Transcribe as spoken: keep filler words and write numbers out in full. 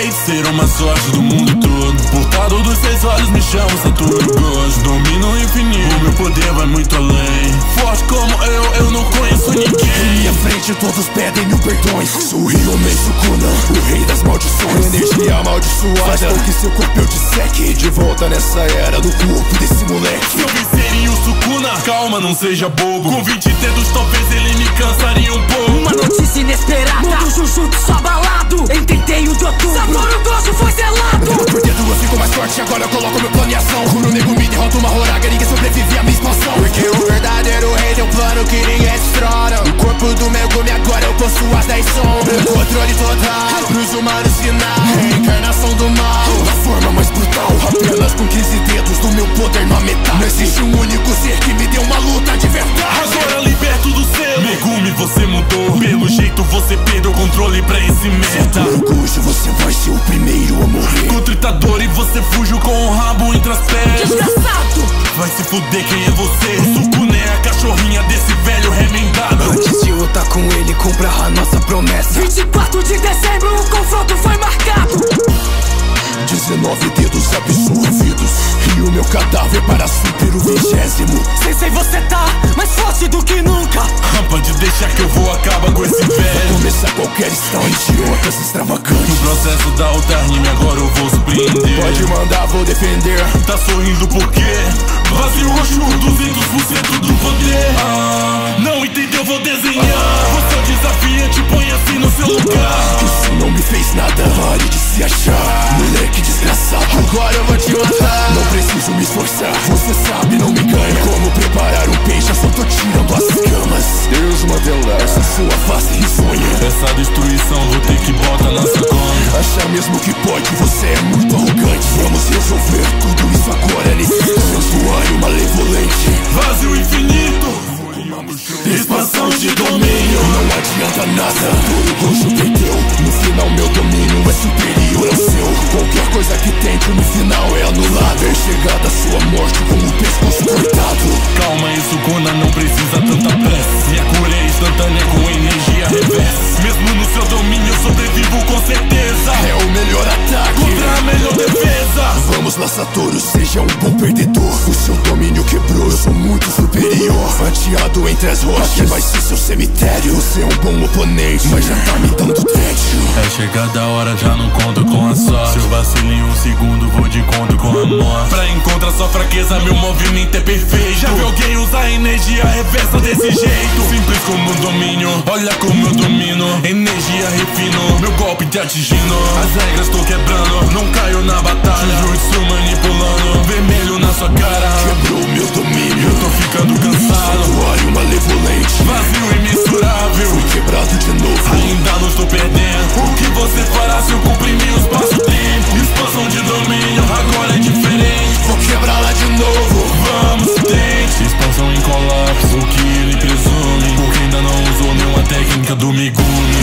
feiticeiro, uma sorte do mundo todo. Portado dos seis olhos me chamo Saturno Gojo. Domino o infinito, o meu poder vai muito além. Forte como eu, eu não conheço ninguém. Em minha frente todos pedem mil perdões. Sou o Ryomei Sukuna, o rei das maldições. Energia amaldiçoada faz com que seu corpo eu disseque. De volta nessa era do corpo desse moleque. Se eu vencer em o Sukuna, calma, não seja bobo. Com vinte dedos talvez ele me cansaria um pouco. Uma notícia inesperada, mundo Jujutsu abalado. Em trinta e um de outubro, Satoru Gojo foi selado. Dedo por dedo eu fico mais forte, agora eu coloco meu plano em ação. Kuro Megumi derrota uma Horaga, ninguém sobrevive à minha expansão. Porque o verdadeiro rei tem um plano que ninguém destrona. O corpo do Megumi agora eu possuo as dez sombras. Controle total, pros humanos final. Reencarnação do mal, da forma mais brutal. Apenas com quinze dedos do meu poder na metade. Não existe um único ser que me dê uma luta de verdade. Agora liberto do selo, Megumi, você mudou. Pelo jeito você perdeu o controle pra esse merda. Satoru Gojo, você vai ser o primeiro a morrer. Contra o Itadori você fugiu com o rabo entre as pernas. Desgraçado! Vai se fuder, quem é você? O Sukuna é a cachorrinha desse velho remendado. Antes de lutar com ele, cumpra a nossa promessa. vinte e quatro de dezembro, o confronto foi marcado. Dezenove dedos absorvidos e o meu cadáver para super o vigésimo. Sensei, você tá mais forte do que nunca. Pode deixar que eu vou acabar com esse velho. Começar qualquer estão idiotas extravagantes. No processo da outra rime agora eu vou surpreender. Pode mandar, vou defender. Tá sorrindo por quê? Vazio Roxo, duzentos por cento do poder. Ah, não entendeu, vou desenhar. Você é o desafiante, põe assim no seu lugar. Isso não me fez nada, pare de se achar. Moleque desgraçado, agora eu vou te matar. Não preciso me esforçar, você sabe, não me ganha. Como preparar um peixe, eu só tô tirando as escamas. Deus mandou essa sua face risonha. Essa destruição vou ter que botar na sacola. Achar mesmo que pode, você é muito arrogante. Vamos resolver tudo isso agora nesse santuário malevolente. Vazio infinito, expansão de domínio. Não adianta nada, Satoru Gojo perdeu. No final meu domínio é superior ao seu. Qualquer coisa que tente no final é anulada. É chegada a sua morte com o pescoço cortado. Calma aí, Sukuna, não precisa tanta pressa. Minha cura é instantânea com energia reversa. Mesmo no seu domínio eu sobrevivo com certeza. É o melhor ataque contra a melhor defesa. Vamos lá, Satoru, seja um bom perdedor. O seu domínio quebrou, eu sou muito superior. Fatiado entre as rochas, aqui vai ser seu cemitério. Você é um bom oponente, mas já tá me dando tédio. É chegada a hora, já não conto com a sorte. Se eu vacilo em um segundo, vou de encontro com a morte. Pra encontrar sua fraqueza, meu movimento é perfeito. Já vi alguém usar energia reversa desse jeito? Simples como um domínio, olha como eu domino. Energia refino, meu golpe te atingindo. As regras tô quebrando, não caio na batalha. Jujutsu manipulando, vermelho na sua cara. Quebrou meu domínio, eu tô ficando cansado. Santuário malevolente, vazio imensurável. Fui quebrado de novo, ainda não estou perdendo. O que você fará se eu comprimir o espaço-tempo? Expansão de domínio, agora é diferente. Vou quebrá-la de novo, vamos, tente. Expansão em colapso, o que ele presume? Porque ainda não usou nenhuma técnica do Megumi.